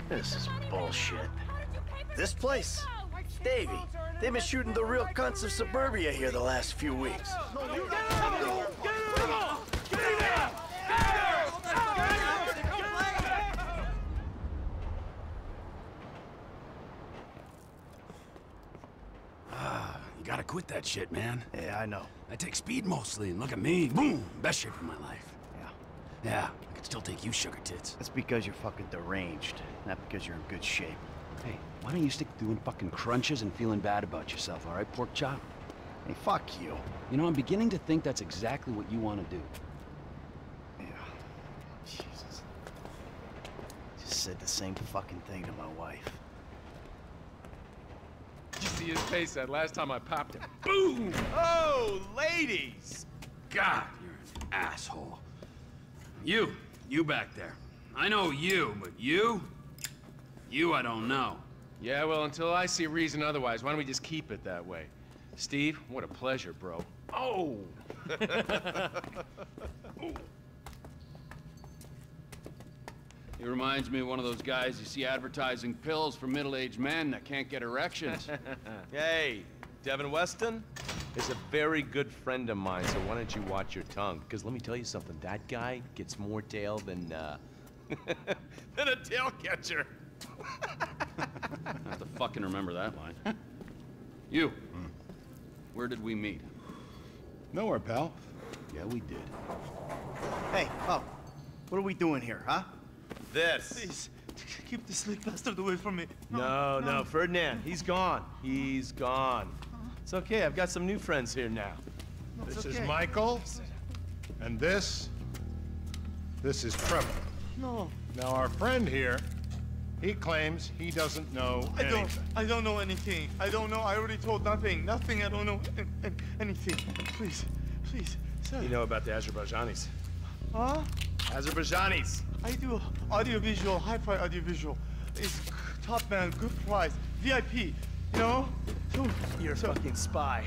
This is bullshit. This place? Davey, they've been shooting the real cunts of suburbia here the last few weeks. You gotta quit that shit, man. Yeah, I know. I take speed mostly, and look at me. Boom! Best shape of my life. Yeah, I can still take you, sugar tits. That's because you're fucking deranged, not because you're in good shape. Hey, why don't you stick to doing fucking crunches and feeling bad about yourself, all right, pork chop? Hey, fuck you. You know, I'm beginning to think that's exactly what you want to do. Yeah. Jesus. Just said the same fucking thing to my wife. You see his face that last time I popped him. Boom! Oh, ladies! God, you're an asshole. You back there. I know you, but you I don't know. Yeah, well, until I see reason otherwise, why don't we just keep it that way? Steve, what a pleasure, bro. Oh! He reminds me of one of those guys you see advertising pills for middle-aged men that can't get erections. Hey, Devin Weston is a very good friend of mine, so why don't you watch your tongue? Because let me tell you something, that guy gets more tail than, than a tail catcher. I have to fucking remember that line. You. Where did we meet? Nowhere, pal. Yeah, we did. Hey, oh, what are we doing here, huh? This. Please, keep this sleep bastard away from me. No, Ferdinand, he's gone. He's gone. It's okay, I've got some new friends here now. This is Michael, and this is Trevor. No. Now, our friend here, he claims he doesn't know anything. I don't know anything. I don't know. I already told nothing. Nothing. I don't know anything. Please, sir. You know about the Azerbaijanis? Huh? Azerbaijanis. I do audiovisual, hi-fi audiovisual. It's top man, good price, VIP. You know? So, You're a fucking spy.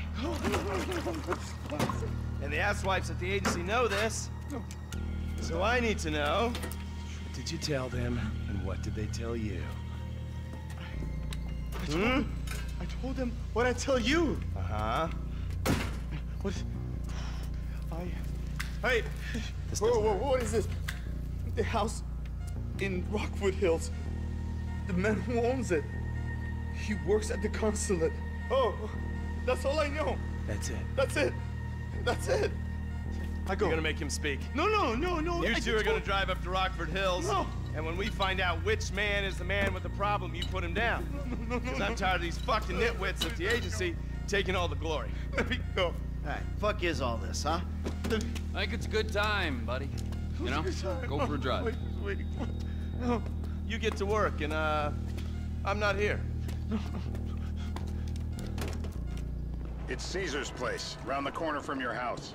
And the asswipes at the agency know this. So I need to know, what did you tell them, and what did they tell you? I told them what I tell you. Uh-huh. What? Hey, whoa, what is this? The house in Rockwood Hills. The man who owns it. He works at the consulate. Oh, that's all I know. That's it. That's it. I go. You're gonna make him speak. No. You two are gonna drive up to Rockford Hills. No. And when we find out which man is the man with the problem, you put him down. No. Because I'm tired of these fucking nitwits at the agency taking all the glory. Let me go. All right, fuck is all this, huh? I think it's a good time, buddy. You know? Go for a drive. Wait. No. You get to work, and I'm not here. It's Caesar's place, round the corner from your house.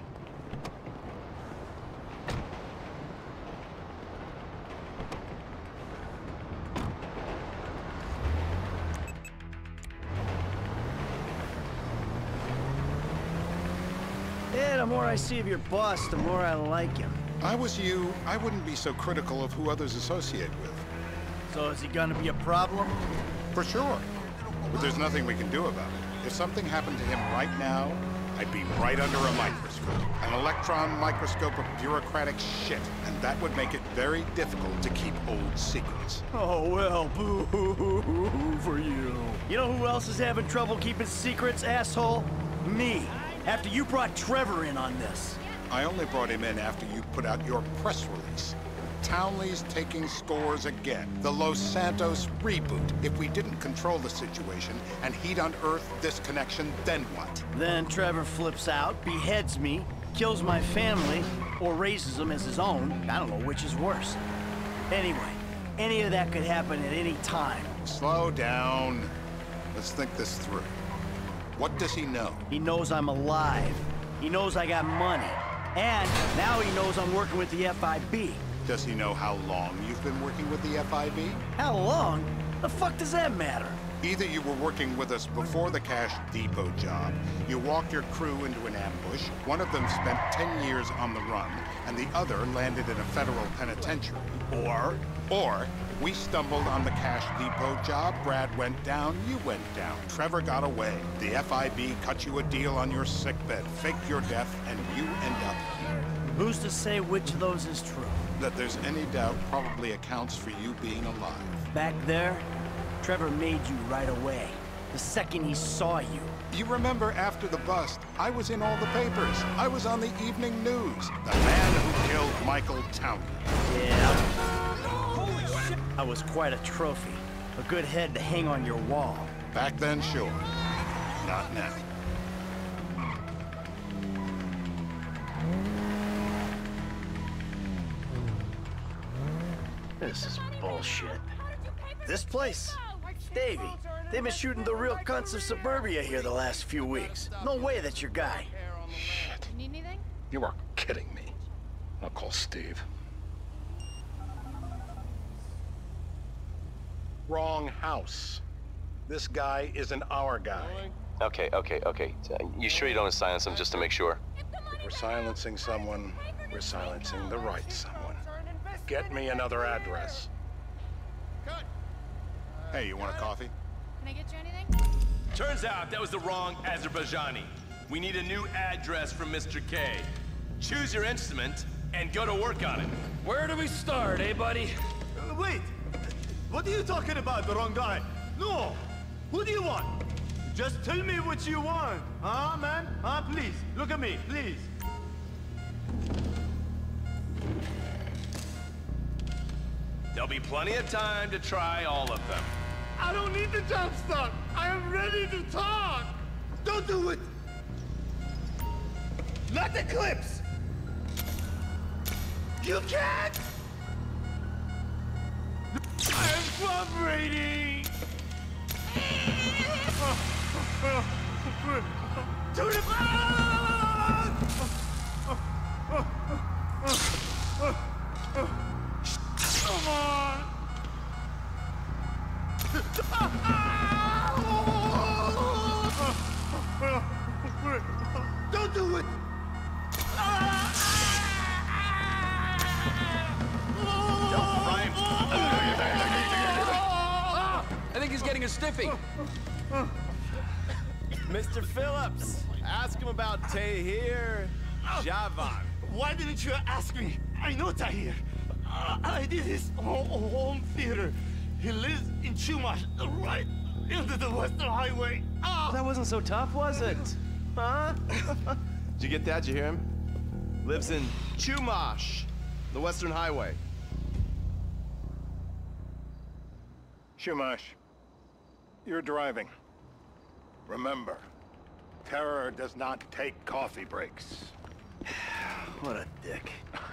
Yeah, the more I see of your boss, the more I like him. If I was you, I wouldn't be so critical of who others associate with. So is he gonna be a problem? For sure. But there's nothing we can do about it. If something happened to him right now, I'd be right under a microscope. An electron microscope of bureaucratic shit. And that would make it very difficult to keep old secrets. Oh, well, boo-hoo-hoo for you. You know who else is having trouble keeping secrets, asshole? Me. After you brought Trevor in on this. I only brought him in after you put out your press release. Townley's taking scores again. The Los Santos reboot. If we didn't control the situation and he'd unearthed this connection, then what? Then Trevor flips out, beheads me, kills my family, or raises them as his own. I don't know which is worse. Anyway, any of that could happen at any time. Slow down. Let's think this through. What does he know? He knows I'm alive. He knows I got money. And now he knows I'm working with the FIB. Does he know how long you've been working with the FIB? How long? The fuck does that matter? Either you were working with us before the Cash Depot job, you walked your crew into an ambush, one of them spent 10 years on the run, and the other landed in a federal penitentiary. Or we stumbled on the Cash Depot job, Brad went down, you went down. Trevor got away. The FIB cut you a deal on your sickbed, faked your death, and you end up here. Who's to say which of those is true? That there's any doubt probably accounts for you being alive. Back there, Trevor made you right away. The second he saw you. You remember after the bust, I was in all the papers. I was on the evening news. The man who killed Michael Townley. Yeah. I was quite a trophy. A good head to hang on your wall. Back then, sure. Not now. This is bullshit. This place? Davey, they've been shooting the real cunts of suburbia here the last few weeks. No way that's your guy. Shit. Need anything? You are kidding me. I'll call Steve. Wrong house. This guy isn't our guy. Okay. You sure you don't silence him just to make sure? If we're silencing someone, we're silencing the right someone. Get me another address. Hey, you want a coffee? Can I get you anything? Turns out that was the wrong Azerbaijani. We need a new address from Mr. K. Choose your instrument and go to work on it. Where do we start, eh, buddy? Wait! What are you talking about, the wrong guy? No! Who do you want? Just tell me what you want. Huh, man? Huh, please. Look at me, please. There'll be plenty of time to try all of them. I don't need the jump start. I am ready to talk. Don't do it. Not the clips. You can't. I am cooperating. To the Come on. Don't do it! I think he's getting a stiffy. Mr. Phillips, ask him about Tahir Javan. Why didn't you ask me? I know Tahir. I did his home theater. He lives in Chumash, right into the Western Highway. That wasn't so tough, was it? Huh? Did you get that? Did you hear him? Lives in Chumash, the Western Highway. Chumash, you're driving. Remember, terror does not take coffee breaks. What a dick.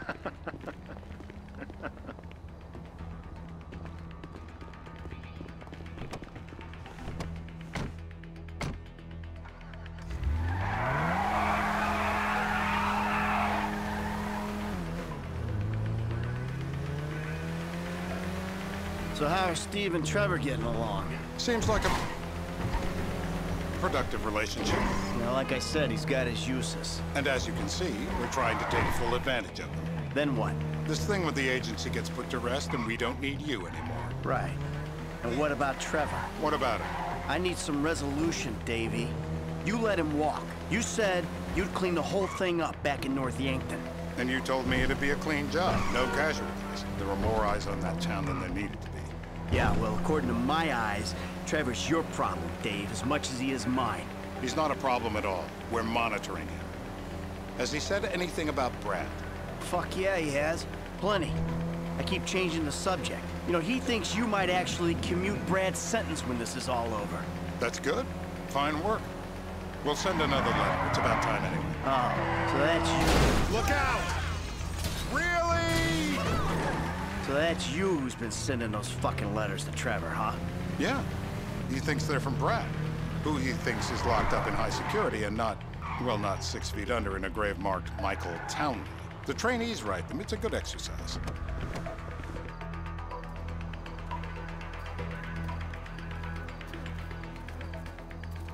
So how are Steve and Trevor getting along? Seems like a productive relationship. You know, like I said, he's got his uses. And as you can see, we're trying to take full advantage of them. Then what? This thing with the agency gets put to rest and we don't need you anymore. Right. And what about Trevor? What about it? I need some resolution, Davey. You let him walk. You said you'd clean the whole thing up back in North Yankton. And you told me it'd be a clean job, no casualties. There were more eyes on that town than there needed to be. Yeah, well, according to my eyes, Trevor's your problem, Dave, as much as he is mine. He's not a problem at all. We're monitoring him. Has he said anything about Brad? Fuck yeah, he has. Plenty. I keep changing the subject. You know, he thinks you might actually commute Brad's sentence when this is all over. That's good. Fine work. We'll send another letter. It's about time anyway. Oh, so that's you. Look out! Really? So that's you who's been sending those fucking letters to Trevor, huh? Yeah. He thinks they're from Brad, who he thinks is locked up in high security and not, well, not 6 feet under in a grave marked Michael Townley. The trainees write them. It's a good exercise.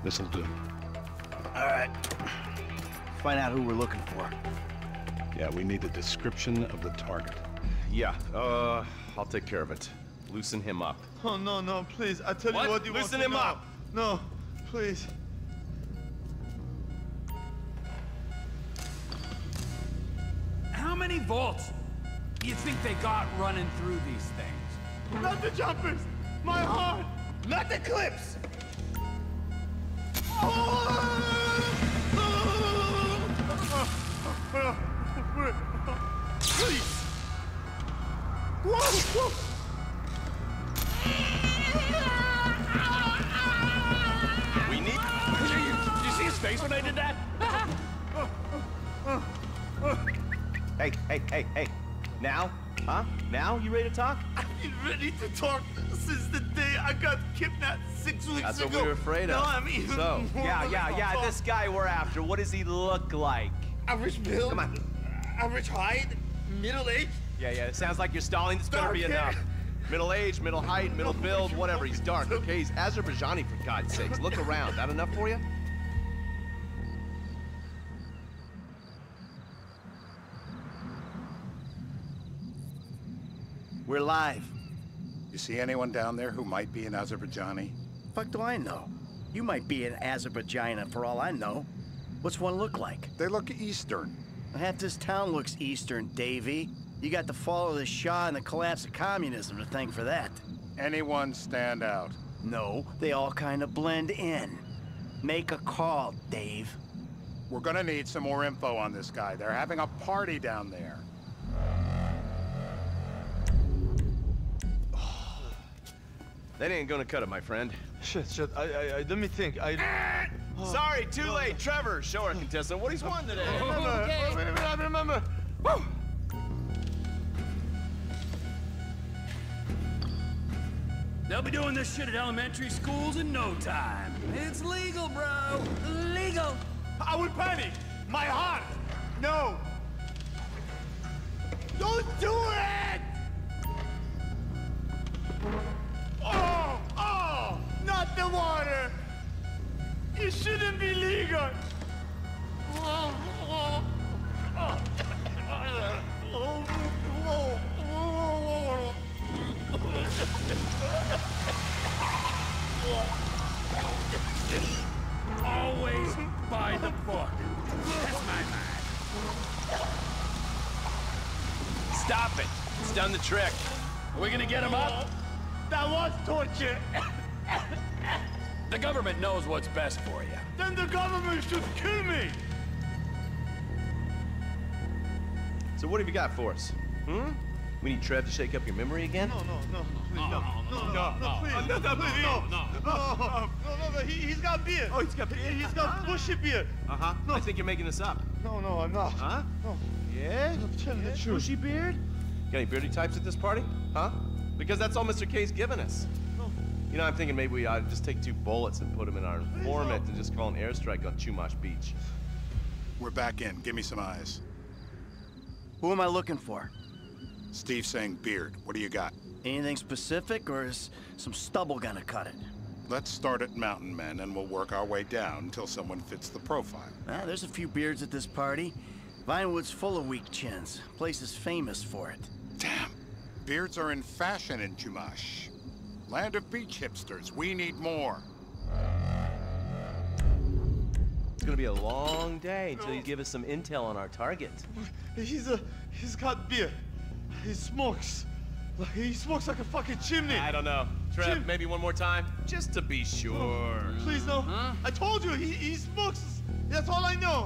This'll do. All right. Find out who we're looking for. Yeah, we need a description of the target. Yeah, I'll take care of it. Loosen him up. Oh, no, no, please. I tell What? you what you Loosen want him to know. up. No, please. How many volts do you think they got running through these things? Not the jumpers! My heart! Not the clips! Please! Whoa! Whoa! We need... Did you see his face when I did that? Hey. Now? Huh? Now? You ready to talk? I've been ready to talk since the day I got kidnapped 6 weeks That's ago. what we were afraid of. No, I mean... So, yeah, this guy we're after, what does he look like? Average build? Come on. Average height? Middle age? Yeah, it sounds like you're stalling. This better be Dark enough. hair. Middle age, middle height, middle build, whatever. He's dark, okay? He's Azerbaijani, for God's sakes. Look around. That enough for you? We're live. You see anyone down there who might be an Azerbaijani? Fuck do I know? You might be an Azerbaijan for all I know. What's one look like? They look Eastern. Half this town looks Eastern, Davy. You got the fall of the Shah and the collapse of communism to thank for that. Anyone stand out? No, they all kind of blend in. Make a call, Dave. We're gonna need some more info on this guy. They're having a party down there. That ain't gonna cut it, my friend. Shit. Let me think. Sorry, too late. Trevor, show our contestant what he's won today. I remember. Woo! They'll be doing this shit at elementary schools in no time. It's legal, bro. Legal. I will panic. My heart. No. Don't do it! Oh, not the water. It shouldn't be legal. Always by the book. That's my man. Stop it. It's done the trick. Are we gonna get him up? That was torture. The government knows what's best for you. Then the government should kill me. So what have you got for us? We need Trev to shake up your memory again? No, he's got beard. Oh, he's got beard. He's got bushy beard. Uh-huh. I think you're making this up. No, I'm not. Huh? No. Yeah? I'm telling the truth. Bushy beard? Got any beardy types at this party? Huh? Because that's all Mr. K's given us. No. You know, I'm thinking maybe we ought to just take 2 bullets and put them in our informant and just call an airstrike on Chumash Beach. We're back in. Give me some eyes. Who am I looking for? Steve's saying beard. What do you got? Anything specific, or is some stubble gonna cut it? Let's start at Mountain Men, and we'll work our way down until someone fits the profile. There's a few beards at this party. Vinewood's full of weak chins. Place is famous for it. Damn. Beards are in fashion in Chumash. Land of beach hipsters. We need more. It's gonna be a long day until you give us some intel on our target. He's got beard. He smokes. He smokes like a fucking chimney. I don't know. Trev, Jim. maybe one more time? Just to be sure. Please, no. Huh? I told you, he smokes. That's all I know.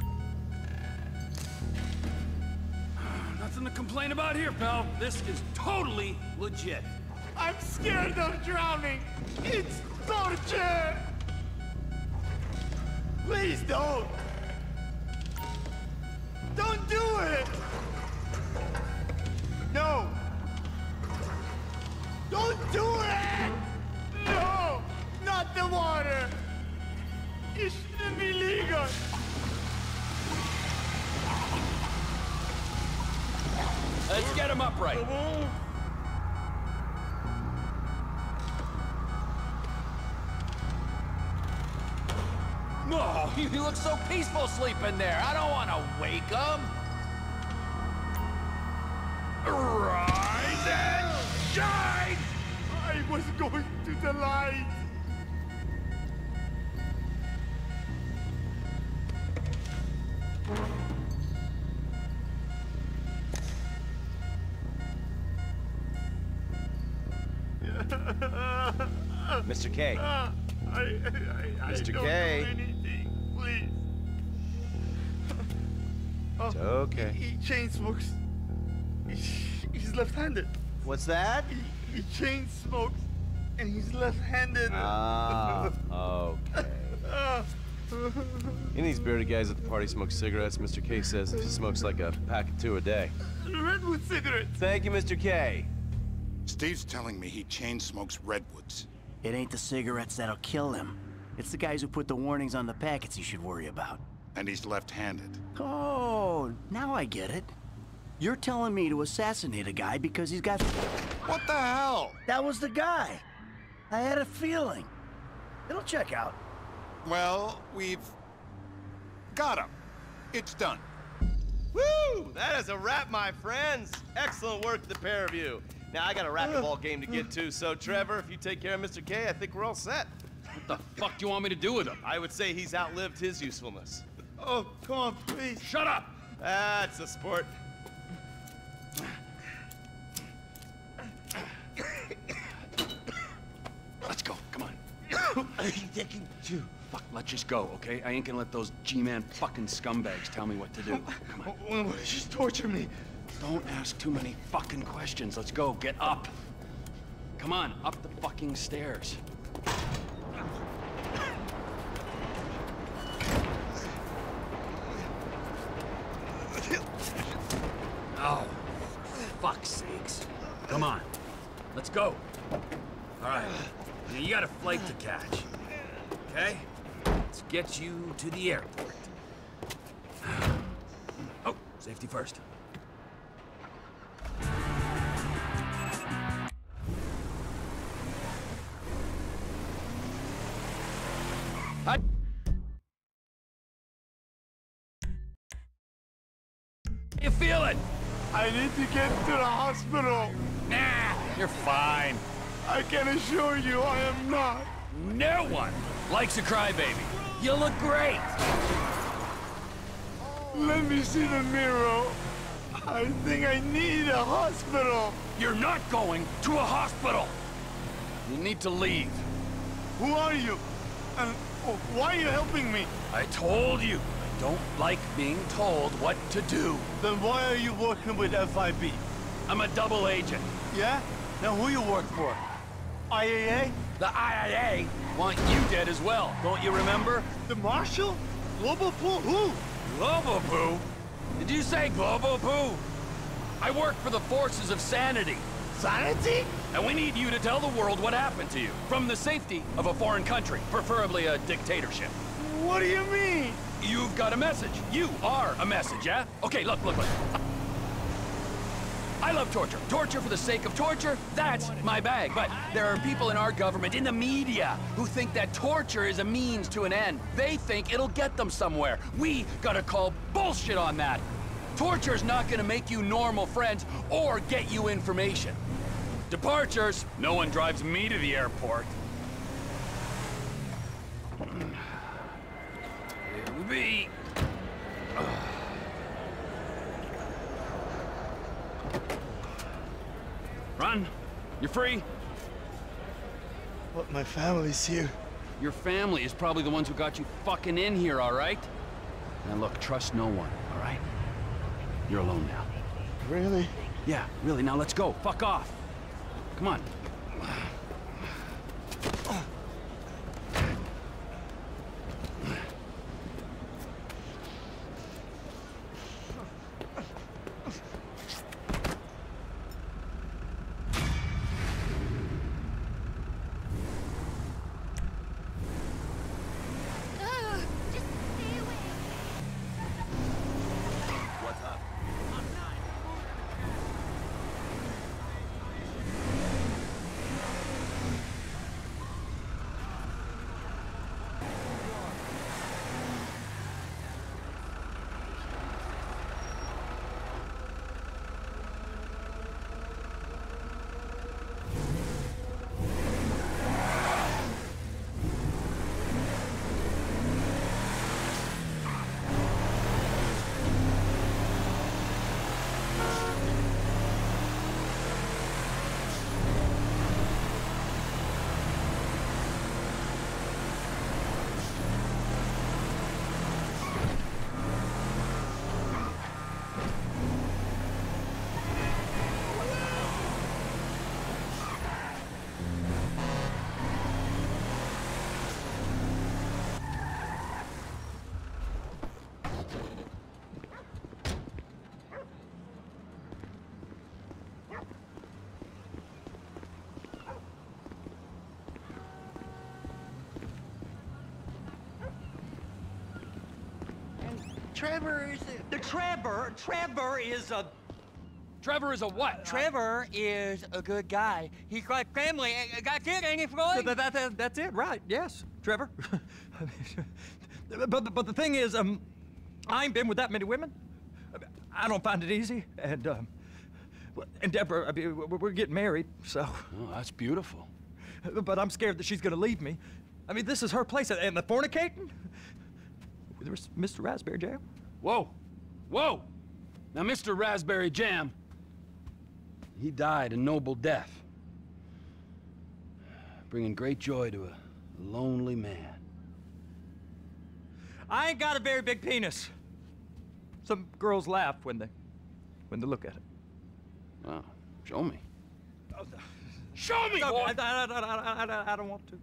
Nothing to complain about here, pal. This is totally legit. I'm scared of drowning. It's torture. Please don't. Don't do it. No. Don't do it. No. Not the water. It shouldn't be legal. Let's get him upright. No, he looks so peaceful sleeping there. I don't want to wake him. Rise and shine! I was going to the light. Mr. K. I Mr. don't K. do anything, please. It's okay. He chain smokes. He's left-handed. What's that? He chain smokes, and he's left-handed. Ah, okay. Any of these bearded guys at the party smoke cigarettes. Mr. K says he smokes like a pack of 2 a day. Redwood cigarettes. Thank you, Mr. K. Steve's telling me he chain smokes redwoods. It ain't the cigarettes that'll kill him. It's the guys who put the warnings on the packets you should worry about. And he's left-handed. Oh, now I get it. You're telling me to assassinate a guy because he's got... What the hell? That was the guy. I had a feeling. It'll check out. Well, we've got him. It's done. Woo! That is a wrap, my friends. Excellent work, the pair of you. Now, I got a racquetball game to get to, so Trevor, if you take care of Mr. K, I think we're all set. What the fuck do you want me to do with him? I would say he's outlived his usefulness. Oh, come on, please. Shut up! That's a sport. Let's go, come on. Fuck, let's just go, okay? I ain't gonna let those G-Man fucking scumbags tell me what to do. Come on. Just torture me. Don't ask too many fucking questions. Let's go, get up. Come on, up the fucking stairs. Oh, for fuck's sakes. Come on, let's go. All right, you got a flight to catch, okay? Let's get you to the airport. Oh, safety first. How you feeling? I need to get to the hospital. Nah, you're fine. I can assure you I am not. No one likes a crybaby. You look great. Let me see the mirror. I think I need a hospital. You're not going to a hospital. You need to leave. Who are you? And why are you helping me? I told you, I don't like being told what to do. Then why are you working with FIB? I'm a double agent. Yeah? Now who you work for? IAA? The IAA want you dead as well, don't you remember? The Marshal? Global Pool? Who? Global Poo? Did you say Global Poo? I work for the forces of sanity. Sanity? And we need you to tell the world what happened to you. From the safety of a foreign country, preferably a dictatorship. What do you mean? You've got a message. You are a message, yeah? Okay, look. I love torture. Torture for the sake of torture, that's my bag. But there are people in our government, in the media, who think that torture is a means to an end. They think it'll get them somewhere. We gotta call bullshit on that. Torture's not gonna make you normal friends or get you information. Departures, no one drives me to the airport. Here we be. Run. You're free. But my family's here. Your family is probably the ones who got you fucking in here, all right? Now look, trust no one, all right? You're alone now. Really? Yeah, really, now let's go. Fuck off. Come on. Trevor is a... Trevor is a... Trevor is a what? Trevor is a good guy. He's like family. That's it, ain't it, Floyd? That's it, right? Yes, Trevor. but the thing is, I ain't been with that many women. I don't find it easy, and Deborah, I mean, we're getting married, so. Oh, that's beautiful. But I'm scared that she's gonna leave me. I mean, this is her place, and the fornicating? There's Mr. Raspberry Jam. Whoa, whoa! Now, Mr. Raspberry Jam, he died a noble death, bringing great joy to a lonely man. I ain't got a very big penis. Some girls laugh when they look at it. Wow, show me. Show me, boy! I don't want to.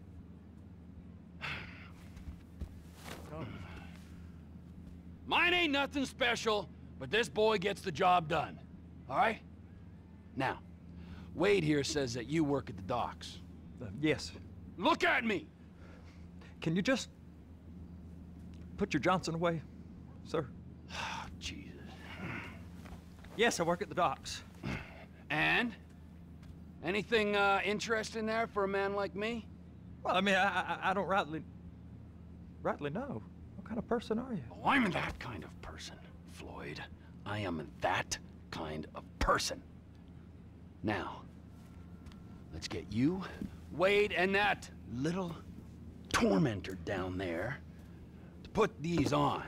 Mine ain't nothing special, but this boy gets the job done. All right? Now, Wade here says that you work at the docks. Yes. Look at me! Can you just put your Johnson away, sir? Oh, Jesus. Yes, I work at the docks. And? Anything interesting there for a man like me? Well, I mean, I don't rightly know. What kind of person are you? Oh, I'm that kind of person, Floyd. I am that kind of person. Now, let's get you, Wade, and that little tormentor down there to put these on.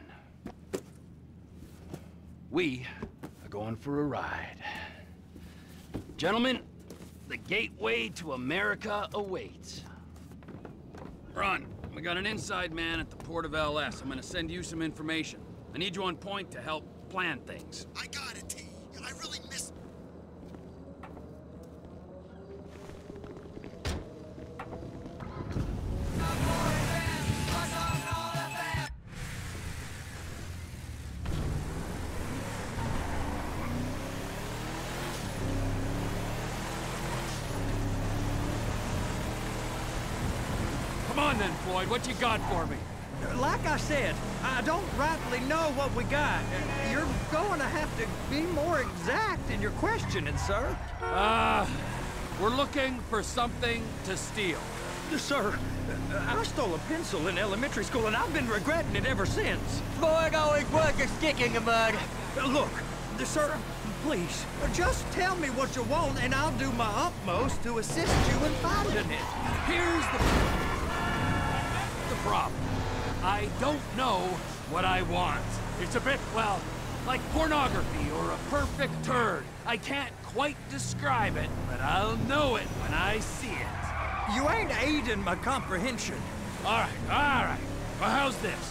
We are going for a ride. Gentlemen, the gateway to America awaits. Run. We got an inside man at the port of LS. I'm gonna send you some information. I need you on point to help plan things. I got it, T. I really miss... Come on then, Floyd. What you got for me? Like I said, I don't rightly know what we got. You're going to have to be more exact in your questioning, sir. We're looking for something to steal. Sir, I stole a pencil in elementary school, and I've been regretting it ever since. Floyd always was a stick in the mud. Look, sir, please, just tell me what you want, and I'll do my utmost to assist you in finding it. Here's the problem. I don't know what I want. It's a bit, well, like pornography or a perfect turd. I can't quite describe it, but I'll know it when I see it. You ain't aiding my comprehension. All right. Well, how's this?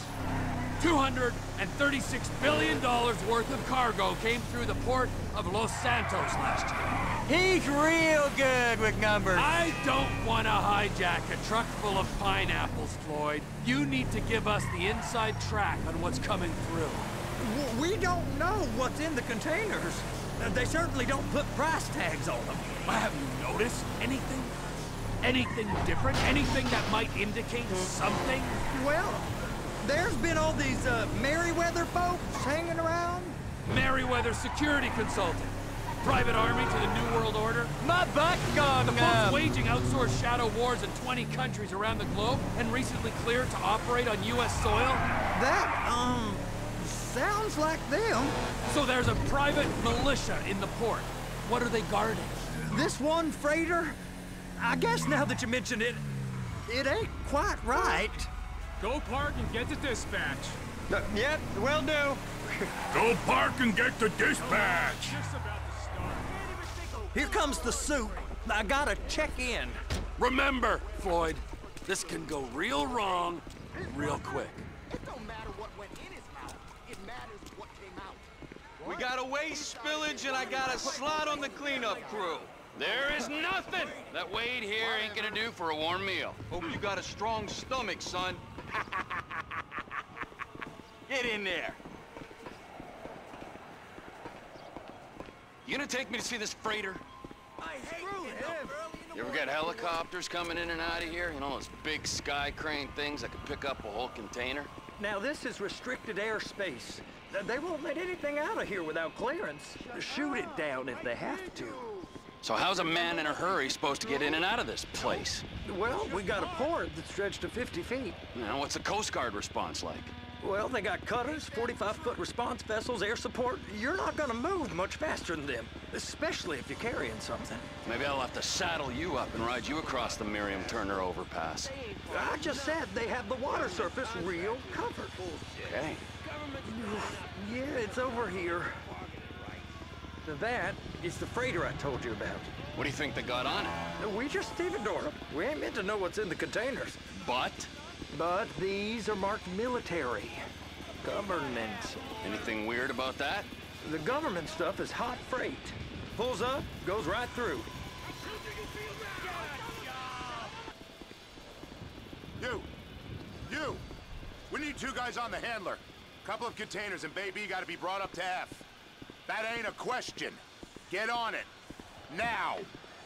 $236 billion worth of cargo came through the port of Los Santos last year. He's real good with numbers. I don't want to hijack a truck full of pineapples, Floyd. You need to give us the inside track on what's coming through. We don't know what's in the containers. They certainly don't put price tags on them. Have you noticed anything? Anything different? Anything that might indicate something? Well, there's been all these Merryweather folks hanging around. Merryweather Security Consultant. Private army to the New World Order. My butt's gone The folks waging outsourced shadow wars in 20 countries around the globe and recently cleared to operate on U.S. soil. That, sounds like them. So there's a private militia in the port. What are they guarding? This one freighter? I guess now that you mention it, it ain't quite right. Go park and get to dispatch. Yep, will do. Go park and get to dispatch. Here comes the suit. I gotta check in. Remember, Floyd, this can go real wrong real quick. It don't matter what went in his mouth. It matters what came out. We got a waste spillage and I got a slot on the cleanup crew. There is nothing that Wade here ain't gonna do for a warm meal. Hope you got a strong stomach, son. Get in there. You gonna take me to see this freighter? Screw him. You ever got helicopters coming in and out of here? You know, those big sky crane things that could pick up a whole container? Now, this is restricted airspace. They won't let anything out of here without clearance. Shoot it down if they have to. So how's a man in a hurry supposed to get in and out of this place? Well, we got a port that's stretched to 50 feet. Now, what's the Coast Guard response like? Well, they got cutters, 45-foot response vessels, air support. You're not gonna move much faster than them, especially if you're carrying something. Maybe I'll have to saddle you up and ride you across the Miriam Turner overpass. I just said they have the water surface real covered. Okay. Yeah, it's over here. That is the freighter I told you about. What do you think they got on it? We just stevedored them. We ain't meant to know what's in the containers. But these are marked military. Government. anything weird about that? The government stuff is hot freight. Pulls up, goes right through. You! We need 2 guys on the handler. Couple of containers and Baby gotta be brought up to F. That ain't a question. Get on it. Now!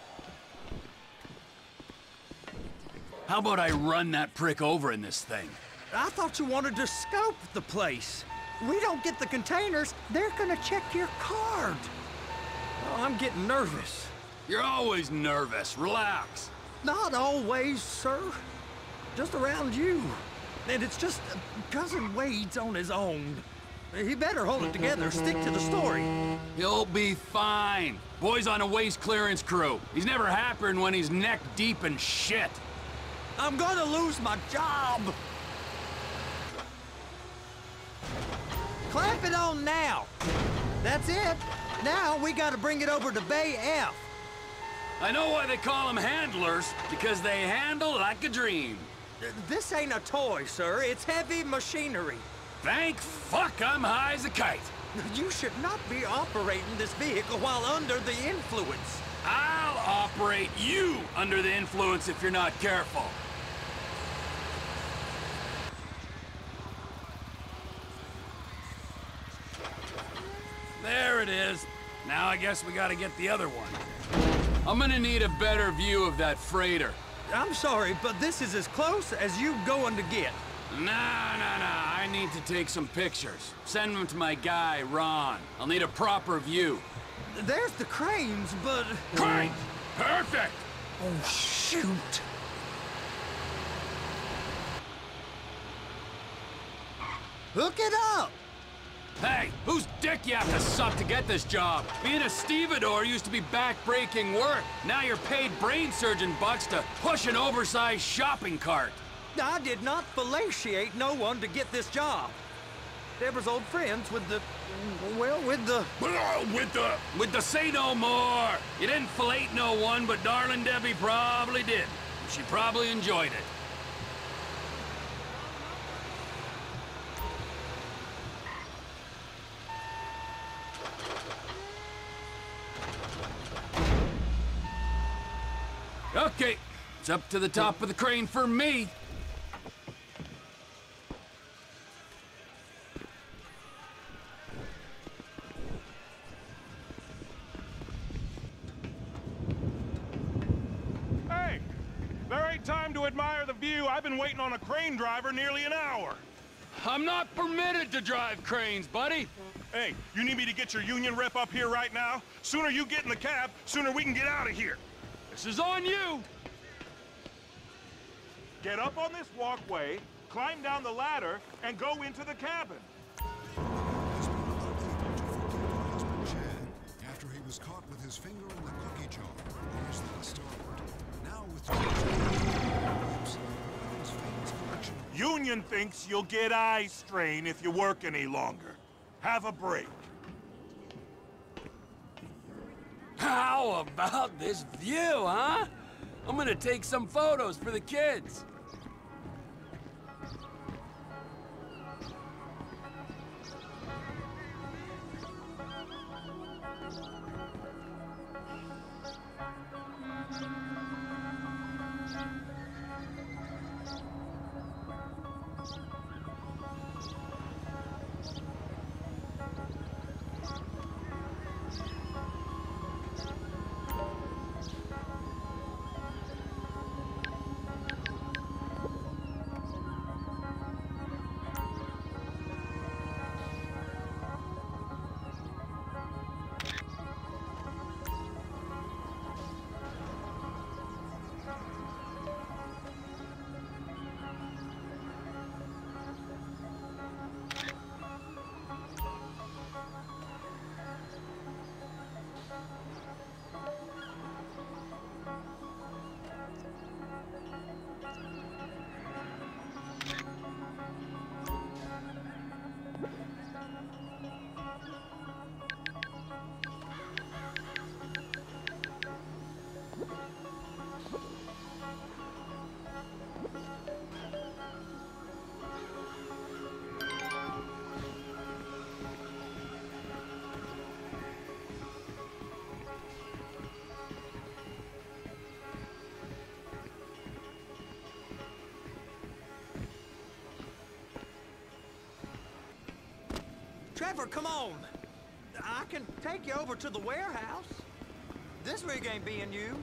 How about I run that prick over in this thing? I thought you wanted to scope the place. We don't get the containers, they're gonna check your card. Oh, I'm getting nervous. You're always nervous. Relax. Not always, sir. Just around you. And it's just Cousin Wade's on his own. He better hold it together, stick to the story. He'll be fine. Boy's on a waste clearance crew. He's never happier than when he's neck deep in shit. I'm gonna lose my job. Clamp it on now. That's it. Now we gotta bring it over to Bay F. I know why they call them handlers, because they handle like a dream. This ain't a toy, sir. It's heavy machinery. Thank fuck I'm high as a kite. You should not be operating this vehicle while under the influence. I'll operate you under the influence if you're not careful. There it is. Now I guess we gotta get the other one. I'm gonna need a better view of that freighter. I'm sorry, but this is as close as you going to get. Nah. I need to take some pictures. Send them to my guy, Ron. I'll need a proper view. There's the cranes, but... Cranes! Perfect! Oh, shoot! Hook it up! Hey, whose dick you have to suck to get this job? Being a stevedore used to be back-breaking work. Now you're paid brain surgeon bucks to push an oversized shopping cart. I did not fellatiate no one to get this job. Deborah's old friends with the... well, with the... With the say no more. You didn't fillet no one, but darling Debbie probably did. She probably enjoyed it. Okay, it's up to the top of the crane for me. Hey, there ain't time to admire the view. I've been waiting on a crane driver nearly an hour. I'm not permitted to drive cranes, buddy. Hey, you need me to get your union rep up here right now? Sooner you get in the cab, sooner we can get out of here. This is on you. Get up on this walkway, climb down the ladder, and go into the cabin. After he was caught with his finger in the cookie jar, he is then starved. Now with Union thinks you'll get eye strain if you work any longer. Have a break. How about this view, huh? I'm gonna take some photos for the kids. Trevor, come on. I can take you over to the warehouse. This rig ain't being used.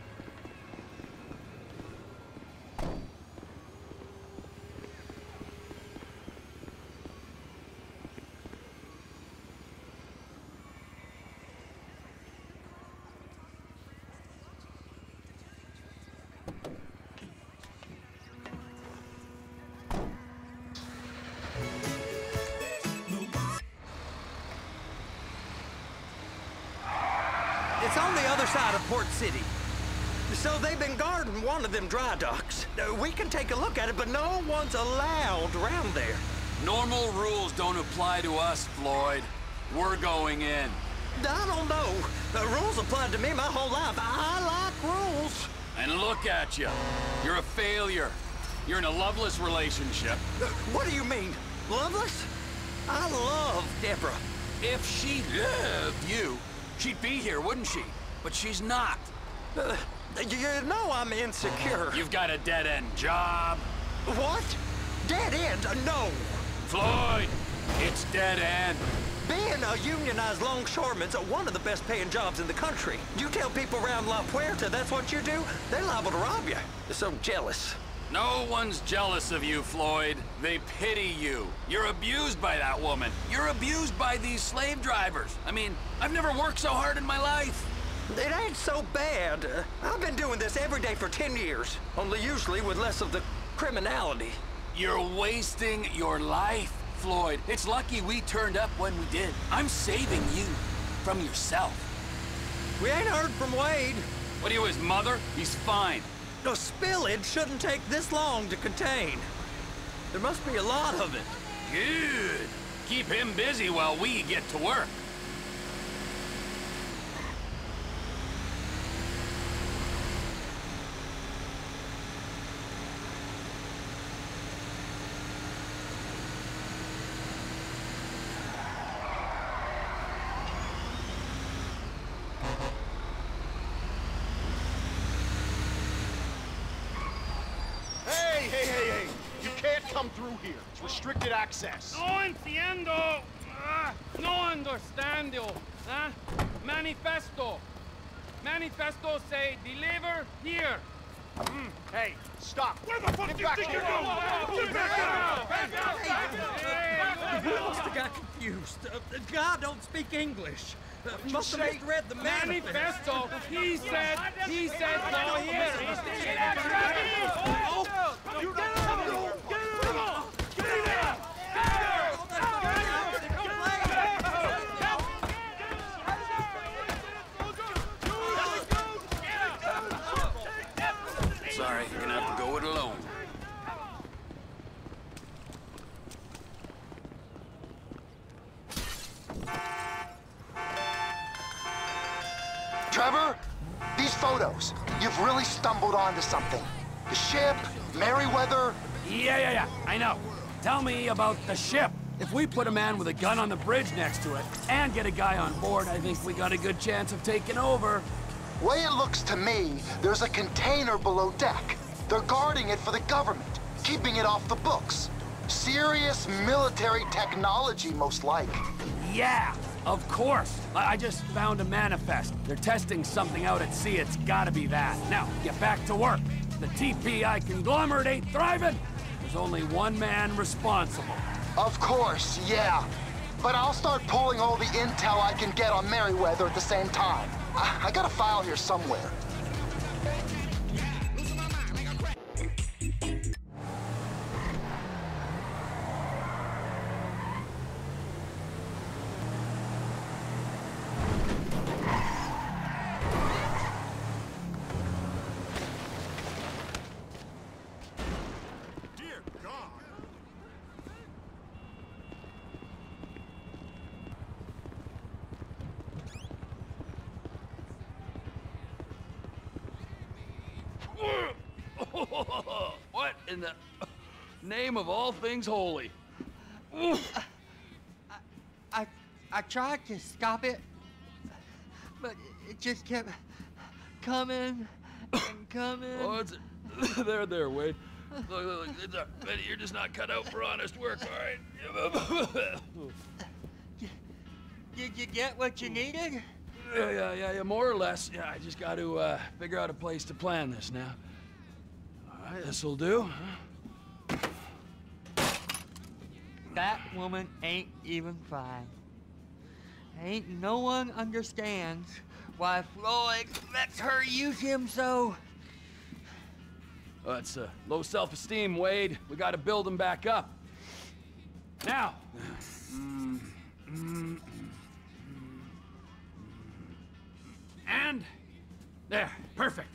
It's on the other side of Port City. So they've been guarding one of them dry docks. We can take a look at it, but no one's allowed around there. Normal rules don't apply to us, Floyd. We're going in. I don't know. The rules applied to me my whole life. I like rules. And look at you. You're a failure. You're in a loveless relationship. What do you mean? Loveless? I love Deborah. If she loved you, she'd be here, wouldn't she? But she's not. You know I'm insecure. You've got a dead-end job. What? Dead end? No. Floyd, it's dead end. Being a unionized longshoreman's one of the best paying jobs in the country. You tell people around La Puerta that's what you do, they're liable to rob you. They're so jealous. No one's jealous of you, Floyd. They pity you. You're abused by that woman. You're abused by these slave drivers. I mean, I've never worked so hard in my life. It ain't so bad. I've been doing this every day for 10 years, only usually with less of the criminality. You're wasting your life, Floyd. It's lucky we turned up when we did. I'm saving you from yourself. We ain't heard from Wade. What are you, his mother? He's fine. The spillage shouldn't take this long to contain. There must be a lot of it. Good. Keep him busy while we get to work. Hey! You can't come through here. It's restricted access. No entiendo. No understand you. Manifesto. Manifesto say deliver here. Hey, stop. Where the fuck do you think you're going? We must have got confused. The guy don't speak English. Must have misread the manifesto. He said go here. You get it out! Get it out! Get it out! Sorry, you're gonna have to go it alone. Trevor, these photos, you've really stumbled onto something. The ship, Merryweather. Yeah, I know. Tell me about the ship. If we put a man with a gun on the bridge next to it and get a guy on board, I think we got a good chance of taking over. Way it looks to me, there's a container below deck. They're guarding it for the government, keeping it off the books. Serious military technology, most like. Yeah, of course. I just found a manifest. They're testing something out at sea. It's gotta be that. Now, get back to work. The TPI conglomerate ain't thriving. There's only one man responsible. Of course, yeah. But I'll start pulling all the intel I can get on Merryweather at the same time. I got a file here somewhere. What in the name of all things holy? I tried to stop it, but it just kept coming and coming. Oh, there, Wade. Look, you're just not cut out for honest work, all right? Did you get what you needed? Yeah, more or less. Yeah, I just got to figure out a place to plan this now. All right, this'll do. That woman ain't even fine. Ain't no one understands why Floyd lets her use him so. Well, it's low self-esteem, Wade. We got to build him back up. Now. And there, perfect.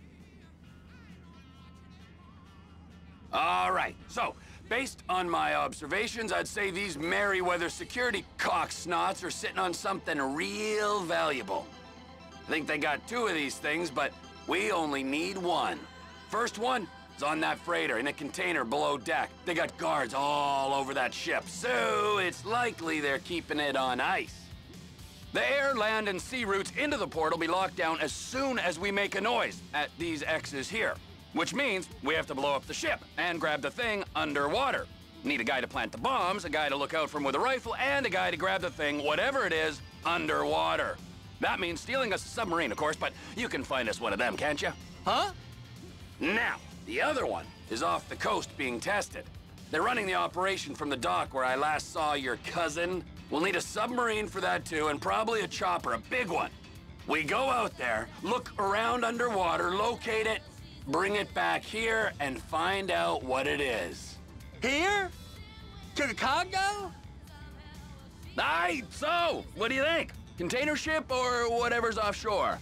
All right, so based on my observations, I'd say these Merryweather security cocksnots are sitting on something real valuable. I think they got 2 of these things, but we only need 1. First one is on that freighter in a container below deck. They got guards all over that ship, so it's likely they're keeping it on ice. The air, land, and sea routes into the port will be locked down as soon as we make a noise at these X's here. Which means we have to blow up the ship and grab the thing underwater. Need a guy to plant the bombs, a guy to look out for him with a rifle, and a guy to grab the thing, whatever it is, underwater. That means stealing us a submarine, of course, but you can find us one of them, can't you? Huh? Now, the other one is off the coast being tested. They're running the operation from the dock where I last saw your cousin. We'll need a submarine for that too, and probably a chopper, a big one. We go out there, look around underwater, locate it, bring it back here, and find out what it is. Here? To the Congo? Aye, so, what do you think? Container ship or whatever's offshore?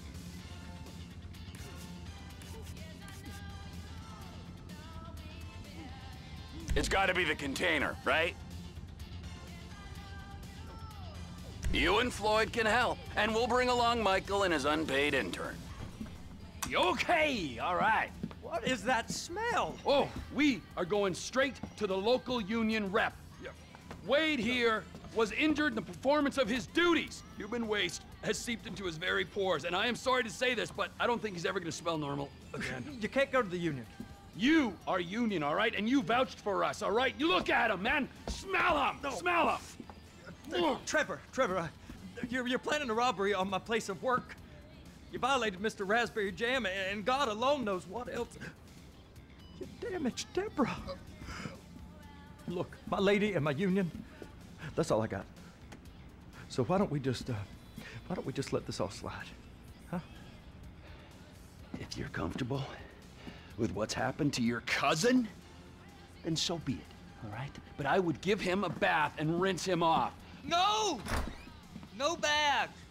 It's gotta be the container, right? You and Floyd can help, and we'll bring along Michael and his unpaid intern. Okay, all right. What is that smell? Oh, we are going straight to the local union rep. Wade here was injured in the performance of his duties. Human waste has seeped into his very pores, and I am sorry to say this, but I don't think he's ever gonna smell normal again. You can't go to the union. You are union, all right? And you vouched for us, all right? You look at him, man. Smell him. No. Smell him. Trevor, you're planning a robbery on my place of work. You violated Mr. Raspberry Jam, and God alone knows what else. You damaged Deborah. Look, my lady and my union, that's all I got. So why don't we just let this all slide, huh? If you're comfortable with what's happened to your cousin, then so be it, all right? But I would give him a bath and rinse him off. No! No baths!